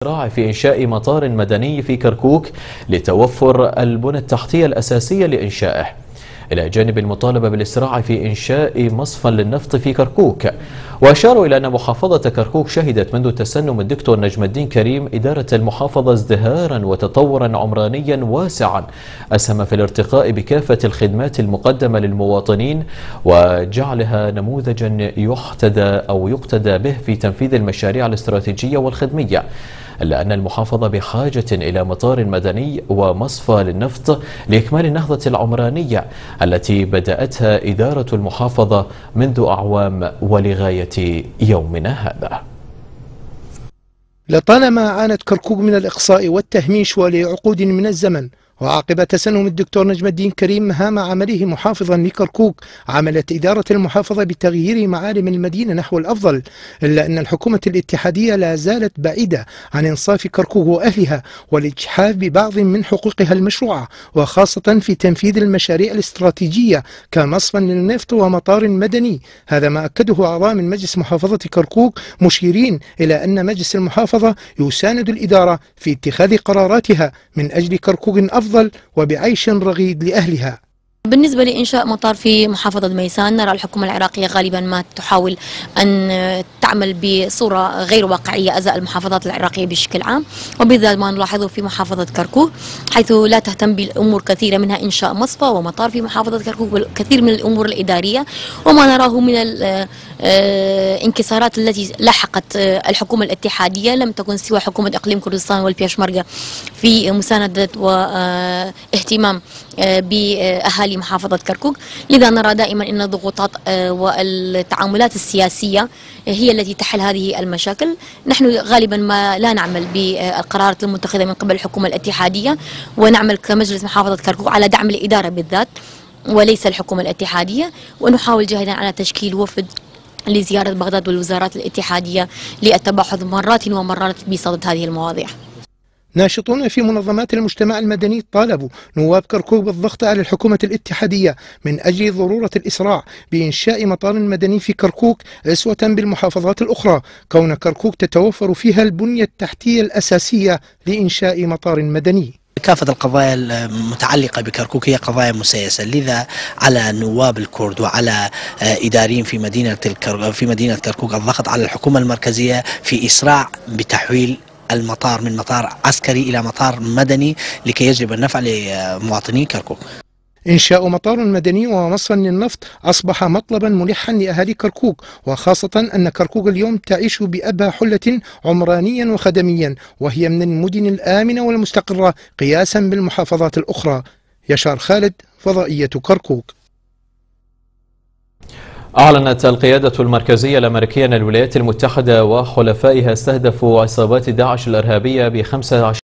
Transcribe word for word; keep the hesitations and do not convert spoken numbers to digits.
في إنشاء مطار مدني في كركوك لتوفر البنى التحتية الأساسية لإنشائه، إلى جانب المطالبة بالإسراع في إنشاء مصفى للنفط في كركوك. وأشاروا إلى أن محافظة كركوك شهدت منذ تسنم الدكتور نجم الدين كريم إدارة المحافظة ازدهارا وتطورا عمرانيا واسعا أسهم في الارتقاء بكافة الخدمات المقدمة للمواطنين وجعلها نموذجا يحتدى أو يقتدى به في تنفيذ المشاريع الاستراتيجية والخدمية، إلا أن المحافظة بحاجة إلى مطار مدني ومصفى للنفط لإكمال النهضة العمرانية التي بدأتها إدارة المحافظة منذ أعوام ولغاية يومنا هذا. لطالما عانت كركوك من الإقصاء والتهميش ولعقود من الزمن، وعقب تسنم الدكتور نجم الدين كريم مهام عمله محافظا لكركوك عملت إدارة المحافظة بتغيير معالم المدينة نحو الأفضل، إلا أن الحكومة الاتحادية لا زالت بعيدة عن إنصاف كركوك وأهلها والإجحاف ببعض من حقوقها المشروعة، وخاصة في تنفيذ المشاريع الاستراتيجية كمصفى للنفط ومطار مدني. هذا ما أكده أعضاء من مجلس محافظة كركوك، مشيرين إلى أن مجلس المحافظة يساند الإدارة في اتخاذ قراراتها من أجل كركوك أفضل وبعيش رغيد لأهلها. بالنسبة لإنشاء مطار في محافظة ميسان، نرى الحكومة العراقية غالبا ما تحاول أن تعمل بصورة غير واقعية أزاء المحافظات العراقية بشكل عام، وبالذات ما نلاحظه في محافظة كركوك، حيث لا تهتم بالأمور كثيرة منها إنشاء مصفى ومطار في محافظة كركوك والكثير من الأمور الإدارية، وما نراه من الانكسارات التي لاحقت الحكومة الاتحادية لم تكن سوى حكومة إقليم كردستان والبيشمركة في مساندة واهتمام بأهالي محافظة كركوك. لذا نرى دائما أن الضغوطات والتعاملات السياسية هي التي تحل هذه المشاكل. نحن غالبا ما لا نعمل بالقرارات المتخذة من قبل الحكومة الاتحادية، ونعمل كمجلس محافظة كركوك على دعم الإدارة بالذات وليس الحكومة الاتحادية، ونحاول جاهدا على تشكيل وفد لزيارة بغداد والوزارات الاتحادية للتباحث مرات ومرات بصدد هذه المواضيع. ناشطون في منظمات المجتمع المدني طالبوا نواب كركوك بالضغط على الحكومة الاتحادية من أجل ضرورة الإسراع بإنشاء مطار مدني في كركوك أسوة بالمحافظات الأخرى، كون كركوك تتوفر فيها البنية التحتية الأساسية لإنشاء مطار مدني. كافة القضايا المتعلقة بكركوك هي قضايا مسيسة، لذا على نواب الكرد وعلى إداريين في مدينة في مدينة كركوك الضغط على الحكومة المركزية في إسراع بتحويل المطار من مطار عسكري إلى مطار مدني لكي يجلب النفع لمواطني كركوك. إنشاء مطار مدني ومصفى للنفط أصبح مطلبا ملحا لأهالي كركوك، وخاصة أن كركوك اليوم تعيش بأبهى حلة عمرانيا وخدميا، وهي من المدن الآمنة والمستقرة قياسا بالمحافظات الأخرى. يشار خالد، فضائية كركوك. أعلنت القيادة المركزية الأمريكية أن الولايات المتحدة وحلفائها استهدفوا عصابات داعش الإرهابية ب خمسة عشر